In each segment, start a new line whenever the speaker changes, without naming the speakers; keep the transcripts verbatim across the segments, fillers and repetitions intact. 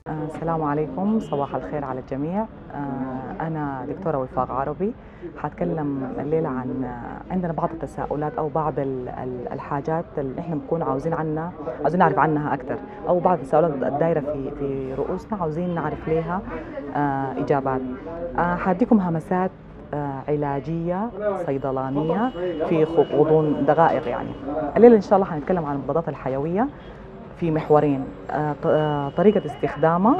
آه، السلام عليكم، صباح الخير على الجميع. آه، أنا دكتورة وفاء عربي. حاتكلم الليلة عن آه، عندنا بعض التساؤلات أو بعض ال- ال- الحاجات اللي إحنا بنكون عاوزين عنها، عاوزين نعرف عنها أكثر، أو بعض التساؤلات الدايرة في في رؤوسنا عاوزين نعرف لها آه، إجابات. آه، حاديكم همسات آه، علاجية صيدلانية في خ- غضون دقائق. يعني الليلة إن شاء الله حنتكلم عن المضادات الحيوية في محورين: آه، ط- آه، طريقة استخدامها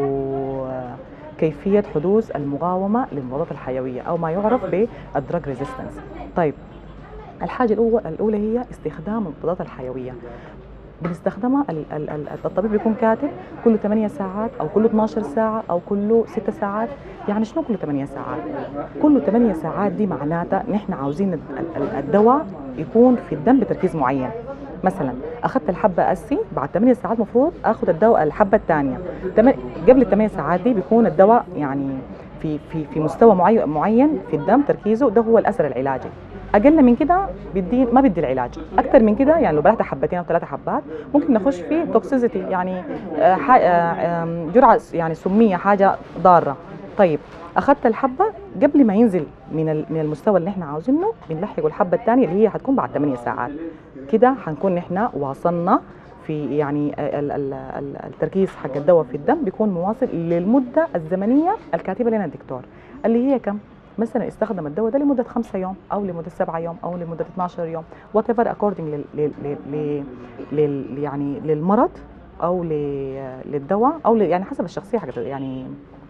وكيفية حدوث المقاومة للمضادات الحيوية أو ما يعرف بالدراج ريزيستنس. طيب، الحاجة الأولى الأولى هي استخدام المضادات الحيوية. بنستخدمها ال- ال- ال- الطبيب بيكون كاتب كل ثمانية ساعات أو كل اثناشر ساعة أو كل ست ساعات. يعني شنو كل ثمانية ساعات؟ كل ثمانية ساعات دي معناتها نحن عاوزين ال- ال- الدواء يكون في الدم بتركيز معين. مثلا اخذت الحبه اسي، بعد ثمانية ساعات المفروض اخذ الدواء الحبه الثانيه. قبل الثمانية ساعات دي بيكون الدواء يعني في في في مستوى معين معين في الدم تركيزه، ده هو الاثر العلاجي. اقل من كده بدي ما بدي العلاج، اكثر من كده يعني لو بلعت حبتين او ثلاثه حبات ممكن نخش في توكسيزيتي، يعني آه، ح- آه، آم، جرعه يعني سميه، حاجه ضاره. طيب، اخذت الحبه قبل ما ينزل من ال- من المستوى اللي احنا عاوزينه، بنلحقه الحبه الثانيه اللي هي حتكون بعد ثمانية ساعات. كده حنكون احنا واصلنا في يعني ال- ال- ال- التركيز حق الدواء في الدم بيكون مواصل للمده الزمنيه الكاتبه لنا الدكتور، اللي هي كم؟ مثلا استخدم الدواء ده لمده خمسة يوم او لمده سبعة يوم او لمده اثناشر يوم، وات ايفر اكوردنج لل لل لل لل يعني للمرض او ل- للدواء او ل- يعني حسب الشخصيه حقت، يعني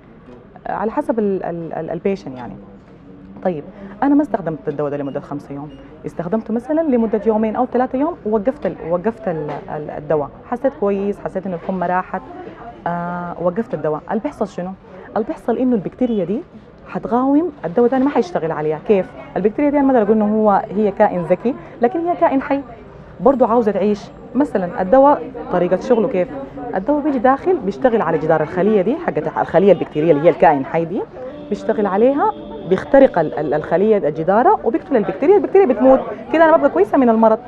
على حسب البيشن يعني. طيب، انا ما استخدمت الدواء ده لمده خمسة يوم، استخدمته مثلا لمده يومين او ثلاثة يوم ووقفت ال... وقفت ال... ال- الدواء، حسيت كويس، حسيت ان الحمى راحت، آه وقفت الدواء. اللي بيحصل شنو؟ اللي بيحصل انه البكتيريا دي حتقاوم الدواء ده، ما حيشتغل عليها. كيف؟ البكتيريا دي انا ما اقدر اقول انه هو هي كائن ذكي، لكن هي كائن حي برضه عاوزه تعيش. مثلا الدواء طريقه شغله كيف؟ الدواء بيجي داخل بيشتغل على جدار الخليه دي حقت الخليه البكتيريه اللي هي الكائن الحي دي، بيشتغل عليها، بيخترق ال- ال- الخليه الجداره وبيقتل البكتيريا، البكتيريا بتموت. كده انا ببقى كويسه من المرض.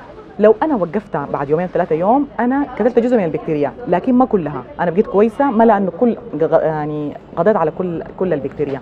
لو انا وقفتها بعد يومين ثلاثه يوم انا قتلت جزء من البكتيريا، لكن ما كلها، انا بقيت كويسه، ما لانه كل يعني قضيت على كل كل البكتيريا،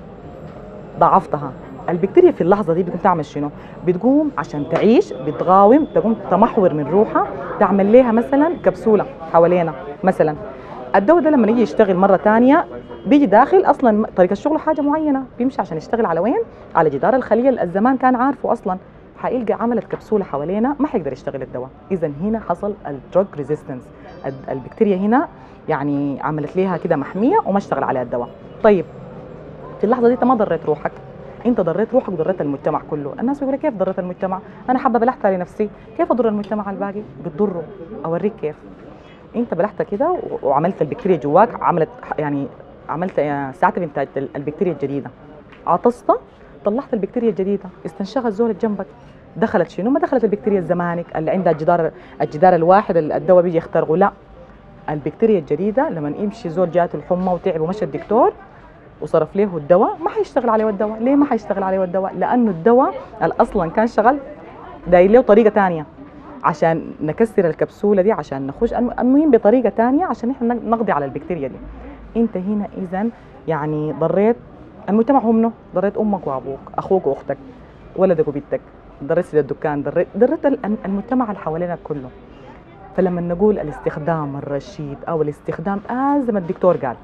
ضعفتها. البكتيريا في اللحظه دي بتقوم تعمل شنو؟ بتقوم عشان تعيش، بتقاوم، تقوم تمحور من روحها، تعمل لها مثلا كبسوله حوالينا مثلا. الدواء ده لما يجي يشتغل مره ثانيه بيجي داخل، اصلا طريقه الشغل حاجه معينه، بيمشي عشان يشتغل على وين؟ على جدار الخليه اللي الزمان كان عارفه اصلا. حيلقى عملت كبسوله حوالينا، ما حيقدر يشتغل الدواء. اذا هنا حصل الدروج ريزيستنس، البكتيريا هنا يعني عملت ليها كده محميه وما اشتغل عليها الدواء. طيب، في اللحظه دي انت ما ضريت روحك، انت ضريت روحك وضريت المجتمع كله. الناس بيقولوا كيف ضريت المجتمع؟ انا حابه بلحتها لنفسي، كيف اضر المجتمع الباقي؟ بتضره. اوريك كيف. انت بلحتها كده و- وعملت البكتيريا جواك، عملت يعني عملت آه، ساعات انتاج البكتيريا الجديده، عطست، طلعت البكتيريا الجديده، استنشقت زول جنبك، دخلت شنو؟ ما دخلت البكتيريا الزمانك اللي عندها الجدار الجدار الواحد اللي الدواء بيجي يخترقه، لا. البكتيريا الجديده لما يمشي زول جاته الحمى وتعب ومشى الدكتور وصرف له الدواء، ما حيشتغل عليه الدواء. ليه ما حيشتغل عليه الدواء؟ لانه الدواء اصلا كان شغال، داير له طريقه ثانيه عشان نكسر الكبسوله دي، عشان نخش المهم بطريقه ثانيه عشان احنا نقضي على البكتيريا دي. انت هنا اذا يعني ضريت المجتمع، هو منه ضريت امك وابوك، اخوك واختك، ولدك وبنتك، ضريت سيد الدكان، ضريت ضريت المجتمع اللي حوالينا كله. فلما نقول الاستخدام الرشيد او الاستخدام آه زي ما الدكتور قال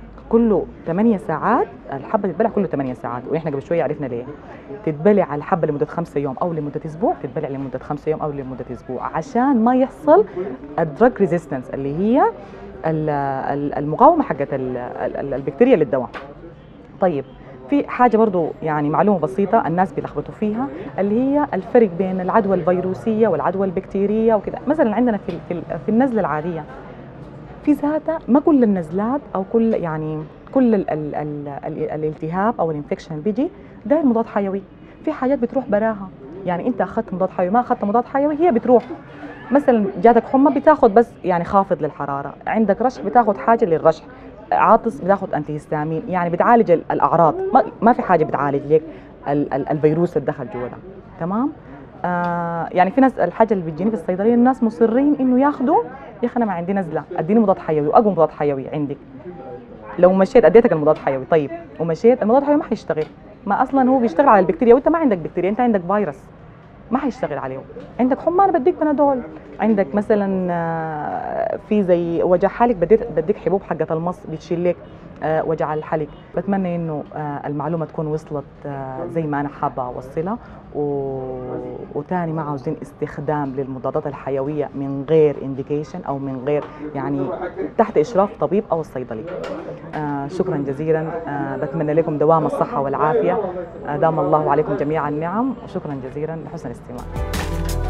كله ثمانية ساعات، الحبه تتبلع كله ثمانية ساعات، واحنا قبل شويه عرفنا ليه. تتبلع الحبه لمده خمسة يوم او لمده اسبوع، تتبلع لمده خمسة يوم او لمده اسبوع، عشان ما يحصل الدراج ريزيستنس اللي هي ال- ال- المقاومه حقت ال- ال- البكتيريا للدواء. طيب، في حاجة برضو يعني معلومة بسيطة الناس بيلخبطوا فيها، اللي هي الفرق بين العدوى الفيروسية والعدوى البكتيرية وكده. مثلا عندنا في في في النزلة العادية في ذاتها، ما كل النزلات او كل يعني كل ال ال ال ال الالتهاب او الانفكشن بيجي داير مضاد حيوي. في حاجات بتروح براها، يعني انت اخذت مضاد حيوي ما اخذت مضاد حيوي هي بتروح. مثلا جاتك حمى بتاخذ بس يعني خافض للحراره، عندك رشح بتاخذ حاجه للرشح، عاطس بتاخذ انتي هيستامين، يعني بتعالج ال- الاعراض، ما, ما في حاجه بتعالج لك ال ال الفيروس اللي دخل جوا ده. تمام. آه يعني في ناس الحاجه اللي بتجيني في الصيدليه الناس مصرين انه ياخدوا، يا اخي انا ما عندي نزله، اديني مضاد حيوي واقوى مضاد حيوي عندك. لو مشيت اديتك المضاد حيوي طيب ومشيت المضاد الحيوي ما حيشتغل، ما اصلا هو بيشتغل على البكتيريا وانت ما عندك بكتيريا، انت عندك فيروس ما حيشتغل عليه. عندك حمى انا بديك بنادول، عندك مثلا آه، في زي وجع حالك بديك بديك حبوب حقه المص بتشيل لك آه، وجع الحلق. بتمنى انه آه، المعلومه تكون وصلت آه، زي ما انا حابه اوصلها. و... وتاني ما عاوزين استخدام للمضادات الحيويه من غير انديكيشن او من غير يعني تحت اشراف طبيب او الصيدلي. آه شكرا جزيلا، آه بتمنى لكم دوام الصحه والعافيه، آه دام الله عليكم جميعا النعم، وشكرا جزيلا لحسن الاستماع.